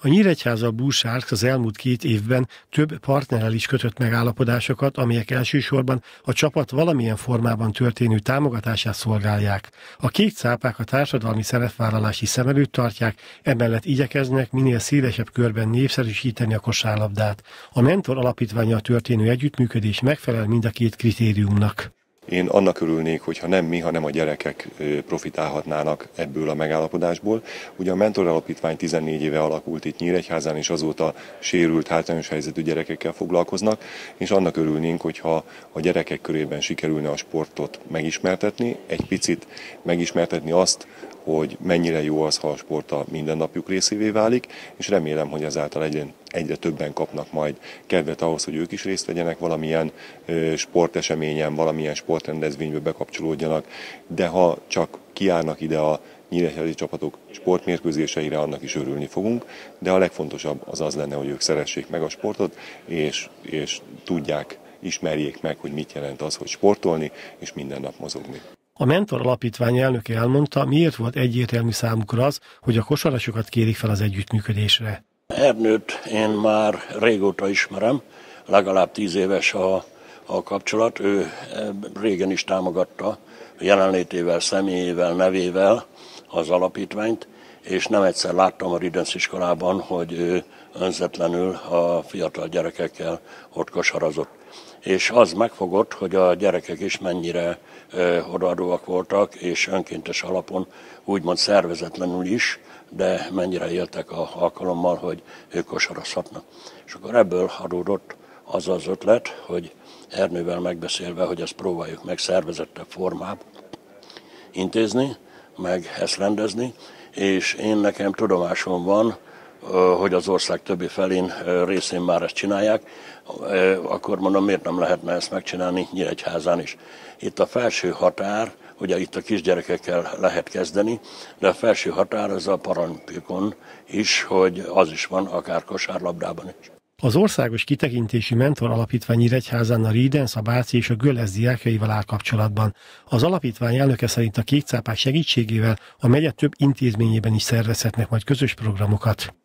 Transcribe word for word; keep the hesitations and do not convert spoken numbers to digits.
A Nyíregyháza Blue Sharks az elmúlt két évben több partnerrel is kötött megállapodásokat, amelyek elsősorban a csapat valamilyen formában történő támogatását szolgálják. A kék cápák a társadalmi szerepvállalási szem előtt tartják, emellett igyekeznek minél szélesebb körben népszerűsíteni a kosárlabdát. A Mentor alapítvánnyal történő együttműködés megfelel mind a két kritériumnak. Én annak örülnék, hogyha nem mi, hanem a gyerekek profitálhatnának ebből a megállapodásból. Ugye a Mentor Alapítvány tizennégy éve alakult itt Nyíregyházán, és azóta sérült, hátrányos helyzetű gyerekekkel foglalkoznak, és annak örülnénk, hogyha a gyerekek körében sikerülne a sportot megismertetni, egy picit megismertetni azt, hogy mennyire jó az, ha a sport a mindennapjuk részévé válik, és remélem, hogy ezáltal egyre, egyre többen kapnak majd kedvet ahhoz, hogy ők is részt vegyenek valamilyen ö, sporteseményen, valamilyen sportrendezvénybe bekapcsolódjanak, de ha csak kijárnak ide a nyíregyházi csapatok sportmérkőzéseire, annak is örülni fogunk, de a legfontosabb az az lenne, hogy ők szeressék meg a sportot, és, és tudják, ismerjék meg, hogy mit jelent az, hogy sportolni, és minden nap mozogni. A Mentor Alapítvány elnöke elmondta, miért volt egyértelmű számukra az, hogy a kosarasokat kérik fel az együttműködésre. Ernőt én már régóta ismerem, legalább tíz éves a, a kapcsolat. Ő régen is támogatta jelenlétével, személyével, nevével az alapítványt, és nem egyszer láttam a Ridens iskolában, hogy ő önzetlenül a fiatal gyerekekkel ott kosarazott. És az megfogott, hogy a gyerekek is mennyire ö, odaadóak voltak, és önkéntes alapon, úgymond szervezetlenül is, de mennyire éltek a alkalommal, hogy ők kosarazhatnak. És akkor ebből adódott az az ötlet, hogy Ernővel megbeszélve, hogy ezt próbáljuk meg szervezettebb formában intézni, meg ezt rendezni, és én nekem tudomásom van, hogy az ország többi felén részén már ezt csinálják, akkor mondom, miért nem lehetne ezt megcsinálni Nyíregyházán is. Itt a felső határ, ugye itt a kisgyerekekkel lehet kezdeni, de a felső határ az a paralimpikon is, hogy az is van, akár kosárlabdában is. Az országos kitekintésű Mentor Alapítvány Nyíregyházán a Ridens, a Báci és a Göllesz diákjaival áll kapcsolatban. Az alapítvány elnöke szerint a kék cápák segítségével a megye több intézményében is szervezhetnek majd közös programokat.